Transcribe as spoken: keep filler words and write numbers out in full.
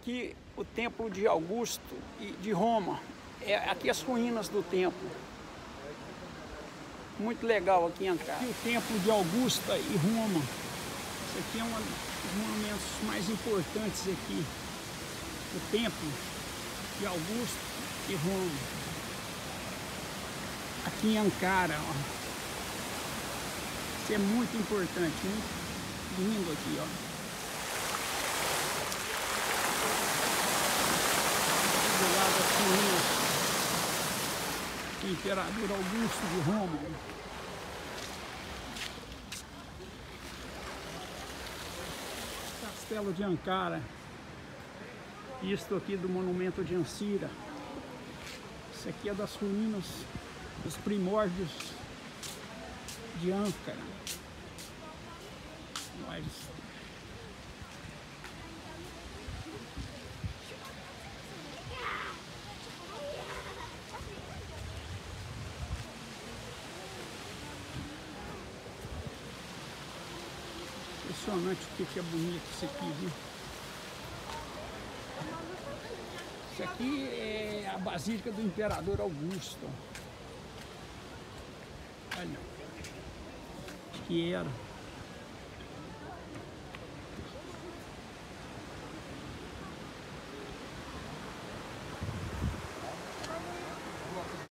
aqui o templo de Augusto e de Roma. É aqui as ruínas do templo. Muito legal aqui em Ankara. Aqui o templo de Augusta e Roma. Esse aqui é um dos monumentos mais importantes aqui. O templo de Augusto e Roma. Aqui em Ankara, ó. Isso é muito importante, muito lindo aqui, ó. Do lado das ruínas do Imperador Augusto de Roma. Castelo de Ankara. Isto aqui do monumento de Ancira. Isso aqui é das ruínas dos primórdios de Ankara. Mas impressionante o que é bonito isso aqui, viu? Isso aqui é a Basílica do Imperador Augusto. Olha, acho que era.